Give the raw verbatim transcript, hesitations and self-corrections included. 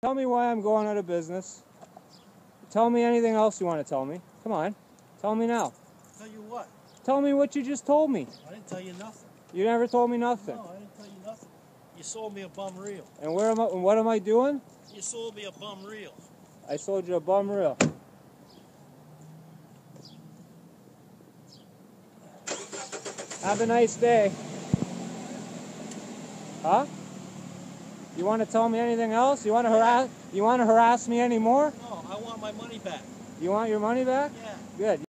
Tell me why I'm going out of business. Tell me anything else you want to tell me. Come on. Tell me now. Tell you what? Tell me what you just told me. I didn't tell you nothing. You never told me nothing. No, I didn't tell you nothing. You sold me a bum reel. And where am I, what am I doing? You sold me a bum reel. I sold you a bum reel. Have a nice day. Huh? You want to tell me anything else? You want to harass? You want to harass me anymore? No, I want my money back. You want your money back? Yeah. Good.